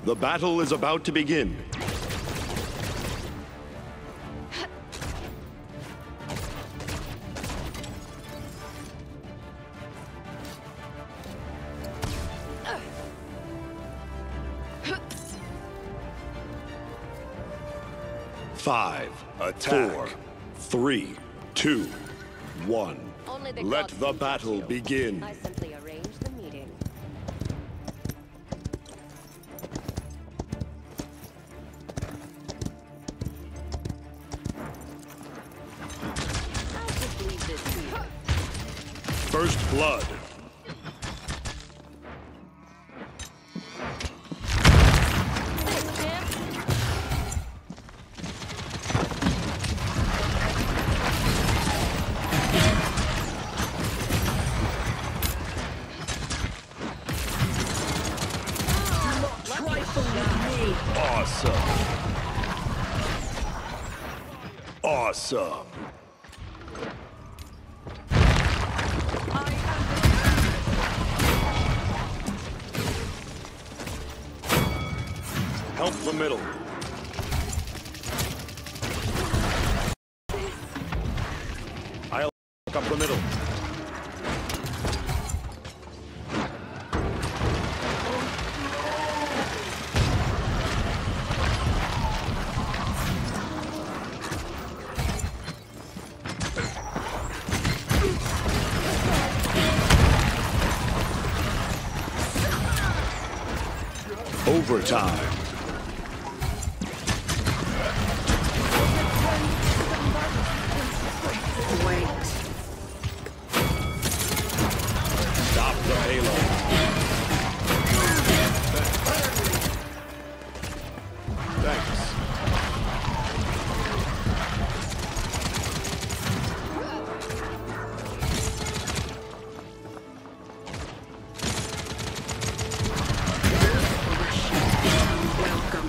The battle is about to begin. Five, Attack. 4, 3, 2, 1. Let the gods battle can touch you. begin. I simply arranged the meeting. I'll just leave this to you. First blood. Thanks, champ. Awesome. Awesome. Help the middle. I'll pick up the middle. Overtime. Wait. Stop the payload. Thanks. Welcome.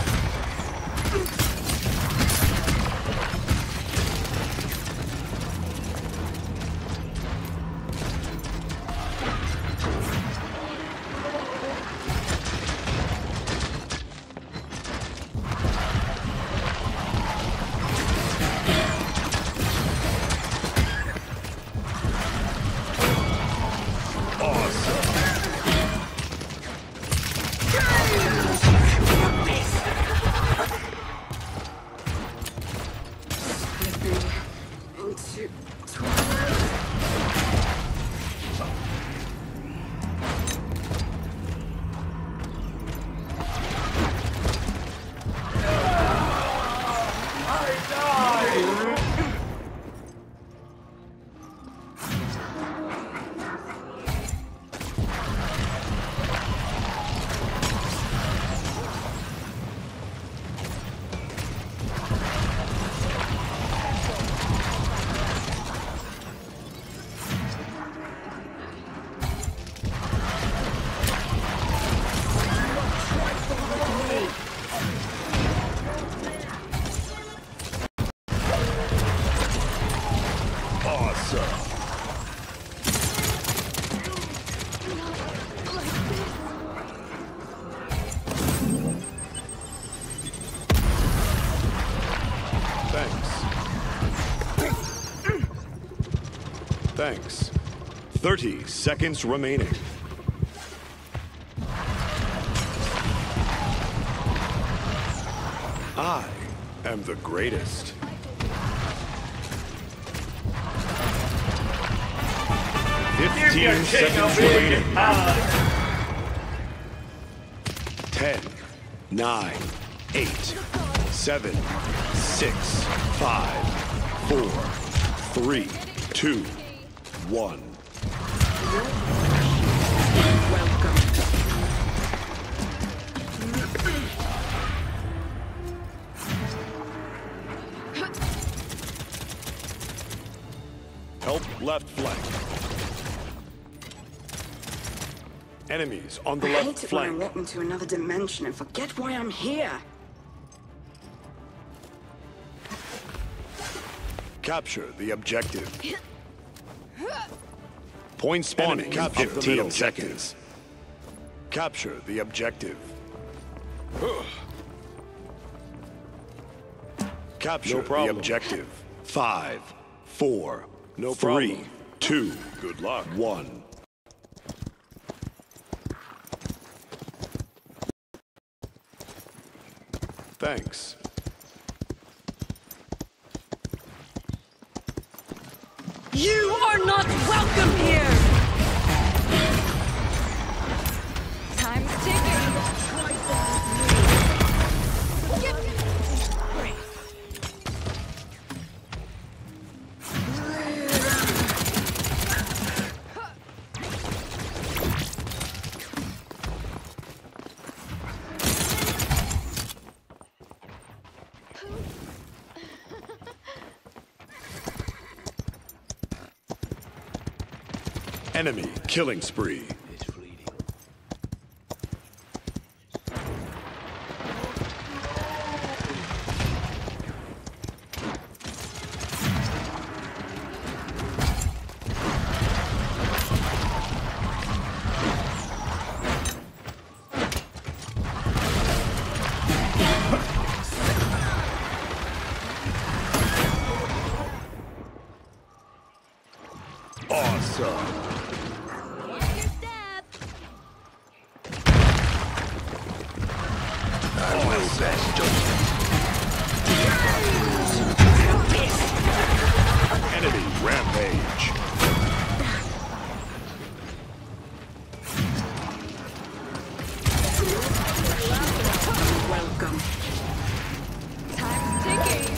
Into twilight. Awesome. Thanks. Thanks. 30 seconds remaining. I am the greatest. 15 seconds remaining. 10, 9, 8, 7, 6, 5, 4, 3, 2, 1. Welcome. Help left flank. Enemies on the I left hate it when I flank. walk into another dimension and forget why I'm here. Capture the objective. Point spawning in 15 seconds. Capture the objective. Capture No the problem. objective. 5, 4, No 3, problem. 2, Good luck. 1. Thanks. You are not welcome here! Time's ticking. Enemy killing spree. It's fleeting. Awesome. I will best Enemy rampage. Welcome. Time's ticking.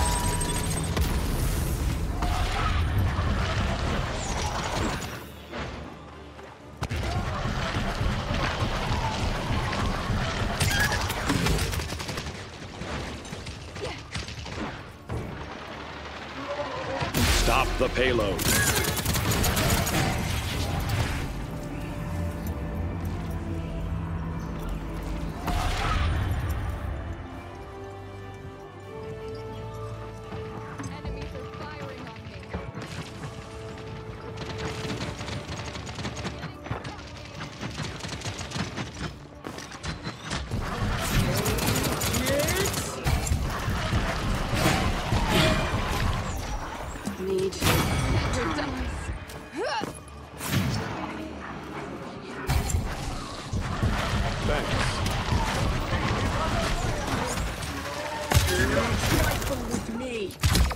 Stop the payload. Enemies are firing on me. Need time. Thanks. Trifle with me.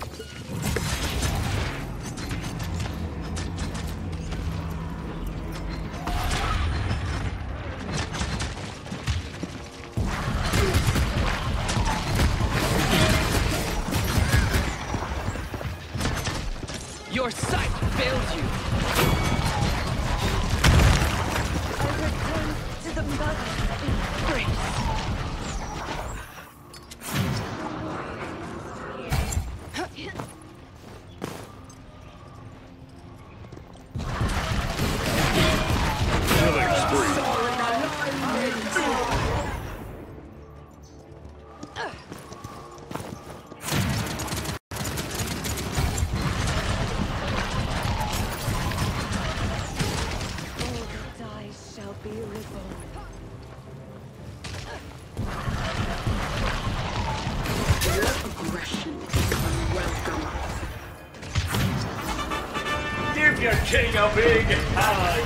Your sight fails you. I return to the mother in grace. Killing spree. All that dies shall be reborn. Aggression is unwelcome. Give your king a big hug.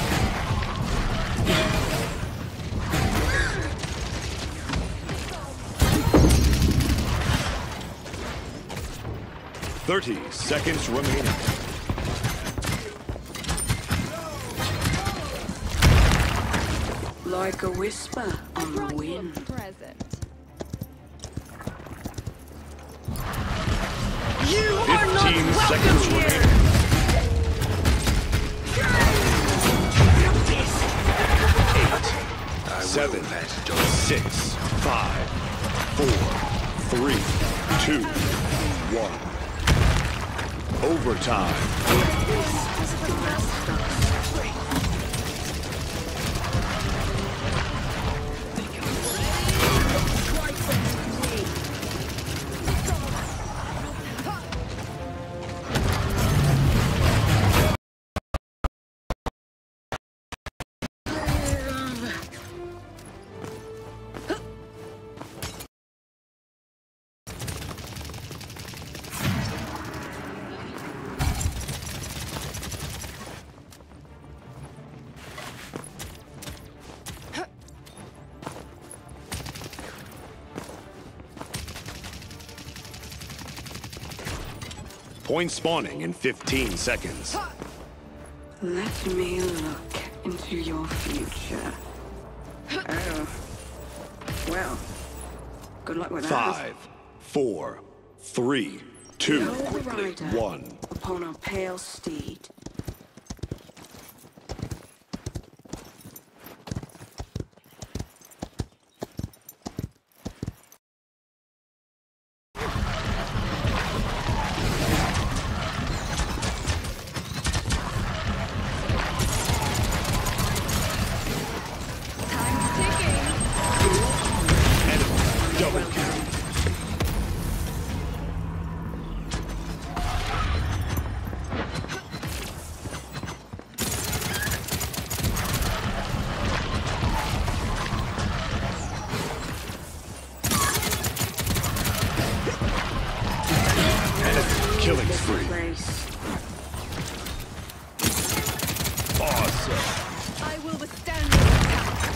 30 seconds remaining. Like a whisper on the wind. Present. You are not 15 welcome seconds here. remaining. 7, 6, 5, 4, 3, 2, 1. Overtime. Point spawning in 15 seconds. Let me look into your future. Oh. Well, good luck with that. 5, 4, 3, 2, Behold the rider 1. upon a pale steed. Time's ticking. Enemy double kill. Enemy killing spree. Place. Awesome. I will withstand your attack.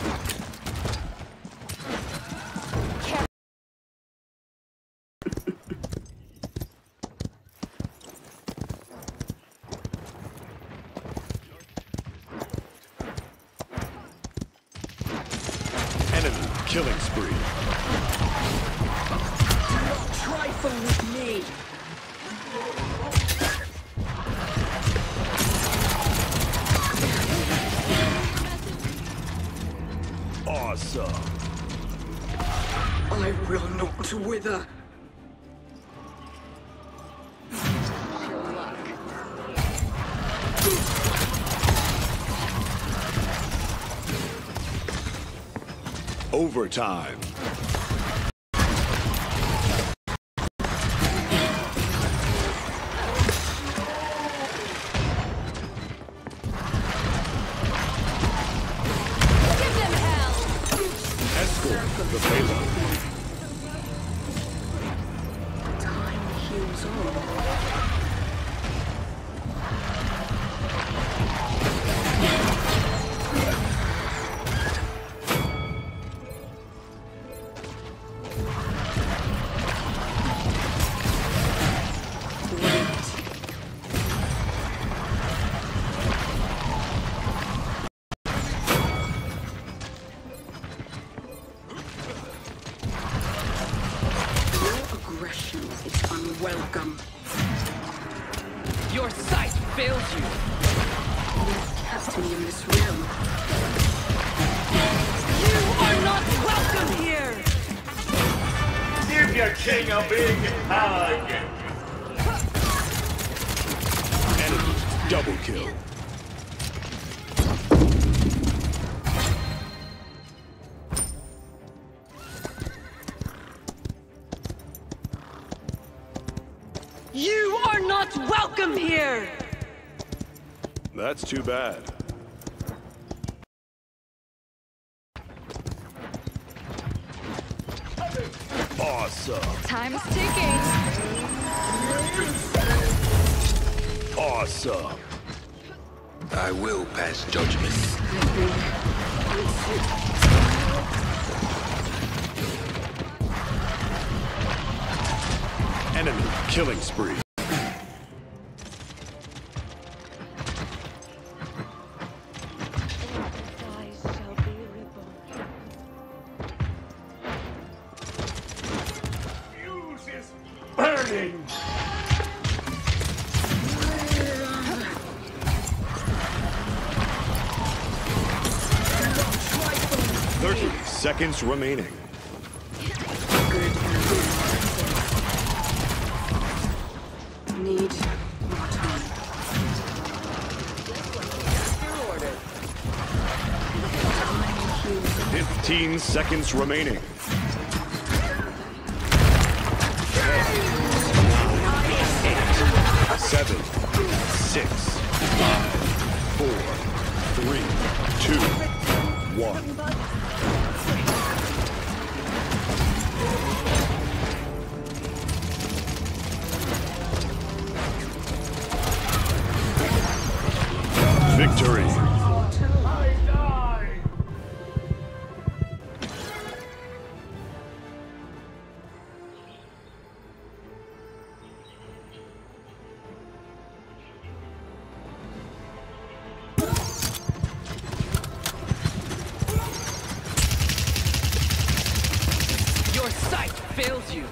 Enemy killing spree. Trifle with me. Awesome. I will not wither. Good luck. Overtime. Give them hell. Escort the payload. Time heals all. Your aggression is unwelcome. Your sight fails you. Kept me in this realm. You are not welcome here. Give your king a big hug. Enemy double kill. You are not welcome here. That's too bad. Awesome. Time's ticking. Awesome. I will pass judgment. Enemy killing spree. Eyes shall be reborn. Fuse is burning. Thirty seconds remaining. Need more time. 15 seconds remaining. 7, 6, 5, 4, 3, 2, 1. Victory. I die. fails you.